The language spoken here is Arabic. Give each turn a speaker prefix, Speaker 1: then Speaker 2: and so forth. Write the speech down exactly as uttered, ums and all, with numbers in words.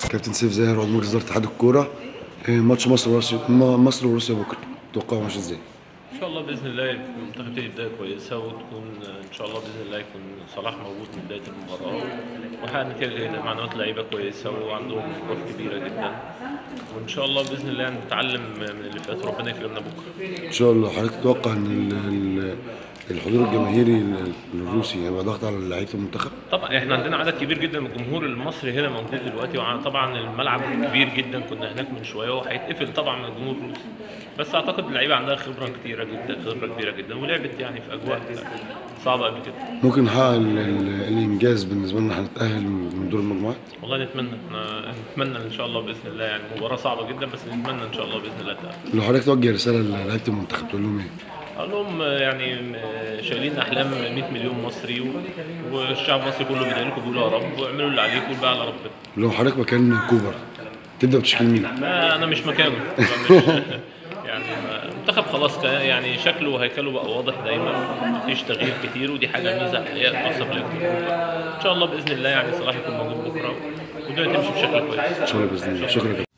Speaker 1: كابتن سيف زاهر عضو مجلس اداره اتحاد الكوره. آه، ماتش مصر وروسيا مصر وروسيا بكره توقعوا ماشي ازاي؟
Speaker 2: ان شاء الله باذن الله المنتخب يبتدي بدايه كويسه، وتكون ان شاء الله باذن الله يكون صلاح موجود من بدايه المباراه وحقق نتيجه جيده. معنويات لعيبه كويسه وعندهم روح كبيره جدا، وان شاء الله باذن الله نتعلم من اللي فات وربنا يكرمنا بكره
Speaker 1: ان شاء الله. حضرتك تتوقع ان ال- ال- الحضور الجماهيري الروسي هيبقى ضغط على لعيبه المنتخب؟
Speaker 2: طبعا احنا عندنا عدد كبير جدا من الجمهور المصري هنا موجود دلوقتي، وطبعا الملعب كبير جدا، كنا هناك من شويه وهيتقفل طبعا من الجمهور الروسي، بس اعتقد اللعيبه عندها خبره كتيره جدا، خبره كبيره جدا، ولعبت يعني في اجواء صعبه قبل كده.
Speaker 1: ممكن نحقق ال- ال- الانجاز بالنسبه لنا هنتاهل من دور المجموعات؟
Speaker 2: والله نتمنى، احنا نتمنى ان شاء الله باذن الله، يعني مباراه صعبه جدا بس نتمنى ان شاء الله باذن الله تعالى.
Speaker 1: لو حضرتك توجه رساله للعيبه المنتخب تقول لهم ايه؟
Speaker 2: اقول لهم يعني شايلين احلام مية مليون مصري، والشعب المصري كله بيدعي لكم، بيقولوا يا رب، واعملوا اللي عليكم والباقي على ربنا.
Speaker 1: لو حضرتك مكان كوبر تبدا بتشكيل مين؟
Speaker 2: ما انا مش مكانه مش يعني المنتخب خلاص يعني شكله وهيكله بقى واضح دايما، مفيش تغيير كتير، ودي حاجه ميزه الحقيقه تحسب للجمهور. ان شاء الله باذن الله يعني صلاح يكون موجود بكره والدنيا تمشي بشكل كويس
Speaker 1: ان شاء الله باذن الله. شكرا.